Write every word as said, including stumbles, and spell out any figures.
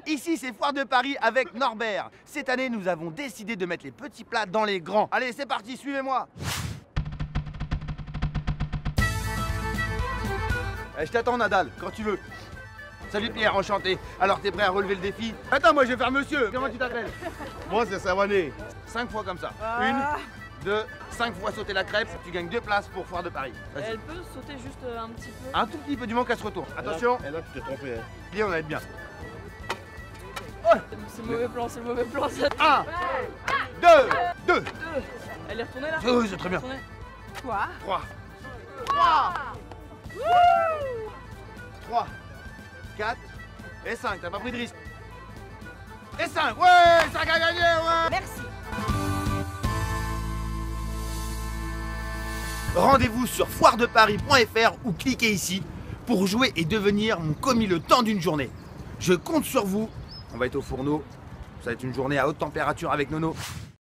Ici, c'est Foire de Paris avec Norbert. Cette année, nous avons décidé de mettre les petits plats dans les grands. Allez, c'est parti, suivez-moi. Eh, je t'attends, Nadal, quand tu veux. Salut Pierre, enchanté. Alors, t'es prêt à relever le défi? Attends, moi je vais faire monsieur. Comment tu t'appelles? Moi, c'est Savané. Cinq fois comme ça. Ah. Une, deux, cinq fois sauter la crêpe. Tu gagnes deux places pour Foire de Paris. Vas-y. Elle peut sauter juste euh, un petit peu. Un tout petit peu du manque à ce retour. Attention. Et là, tu t'es trompé. Hein. Puis on va être bien. C'est le mauvais plan, c'est le mauvais plan. Ça. Un, deux, deux. Deux. Elle est retournée là? Oui, c'est très bien. Retournée. Quoi? Trois. Trois. Trois. Quatre. Et cinq. T'as pas pris de risque. Et cinq. Ouais, cinq à gagner, ouais. Merci. Rendez-vous sur foire de paris point F R ou cliquez ici pour jouer et devenir mon commis le temps d'une journée. Je compte sur vous. On va être au fourneau. Ça va être une journée à haute température avec Nono.